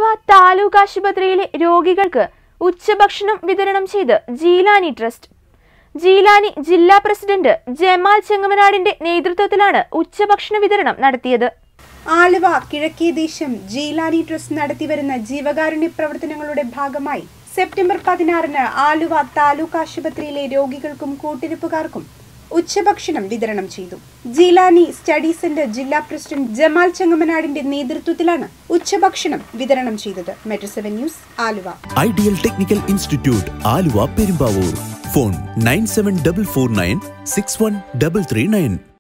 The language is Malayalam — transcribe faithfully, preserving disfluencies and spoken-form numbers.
താലൂക്ക് ആശുപത്രിയിലെ രോഗികൾക്ക് ഉച്ചഭക്ഷണം വിതരണം ചെയ്ത് ജീലാനി ട്രസ്റ്റ്. ജീലാനി ജില്ലാ പ്രസിഡന്റ് ജമാൽ ചെങ്ങമനാടിന്റെ നേതൃത്വത്തിലാണ് ഉച്ചഭക്ഷണ വിതരണം നടത്തിയത്. ആലുവ കിഴക്കേദേശം ജീലാനി ട്രസ്റ്റ് നടത്തിവരുന്ന ജീവകാരുണ്യ പ്രവർത്തനങ്ങളുടെ ഭാഗമായി സെപ്റ്റംബർ പതിനാറിന് ആലുവ താലൂക്ക് ആശുപത്രിയിലെ രോഗികൾക്കും കൂട്ടിരിപ്പുകാർക്കും ഉച്ചഭക്ഷണം വിതരണം ചെയ്തു. ജീലാനി സ്റ്റഡി സെന്റർ ജില്ലാ പ്രസിഡന്റ് ജമാൽ ചെങ്ങമനാടിന്റെ നേതൃത്വത്തിലാണ് ഉച്ചഭക്ഷണം വിതരണം ചെയ്തത്. Metro seven news Aluva. Ideal technical institute Aluva Perumbavoor. Phone nine seven double four nine six one double three nine.